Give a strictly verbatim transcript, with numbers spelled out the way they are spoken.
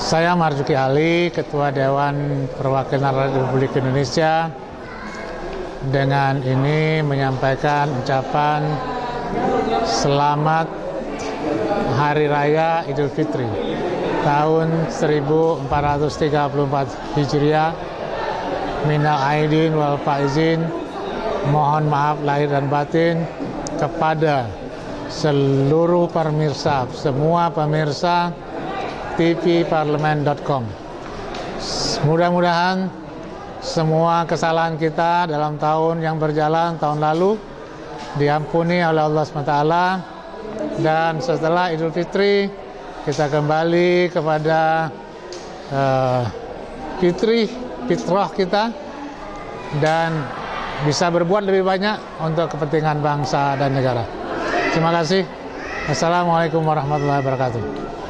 Saya Marzuki Ali, Ketua Dewan Perwakilan Rakyat Republik Indonesia, dengan ini menyampaikan ucapan selamat Hari Raya Idul Fitri tahun seribu empat ratus tiga puluh empat Hijriah. Minal aidin wal faizin, mohon maaf lahir dan batin kepada seluruh pemirsa, semua pemirsa T V parlemen dot com. Mudah-mudahan semua kesalahan kita dalam tahun yang berjalan, tahun lalu, diampuni oleh Allah subhanahu wa taala, dan setelah Idul Fitri kita kembali kepada uh, fitri, fitrah kita, dan bisa berbuat lebih banyak untuk kepentingan bangsa dan negara. Terima kasih. Assalamualaikum warahmatullahi wabarakatuh.